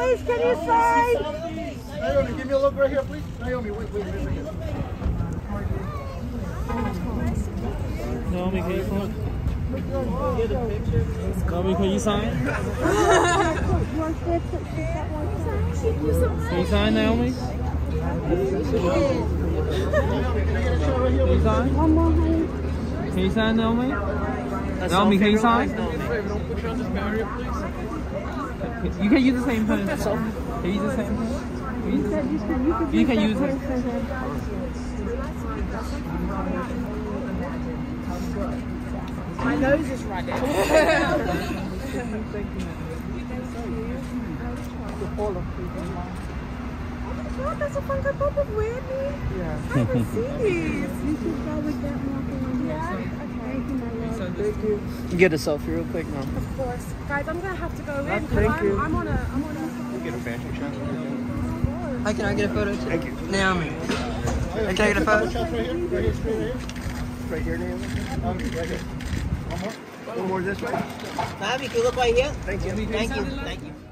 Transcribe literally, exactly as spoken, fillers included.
Guys, can you sign? Naomi, give me a look right here, please. Naomi, wait, wait, wait, wait. Naomi, can you sign? Naomi, can you sign? Can you sign, Naomi? Can you sign? One more, honey. Can you sign, Naomi? Naomi, can you sign? Don't put you on this barrier, please. You can use the same pen. Can you use the same pen? You said you said you could You can use it. My nose is running. Oh, that's a fun cup of Whitney. Yeah. I haven't seen these. You should go with that marker on here. Yeah. Okay. Thank you, my love. Thank you. Get a selfie real quick now. Of course. Guys, I'm going to have to go in. Thank I'm, you. I'm on a... I'm on a... Get a fashion shot. Hi, can I get a photo too? Thank you. Naomi. Hey, can I get a photo? Shots right here, right here, straight right here. Right here, Naomi. Um, right here. One more. One more this way. Naomi, can you look right here? Thank you. Thank you. Thank you.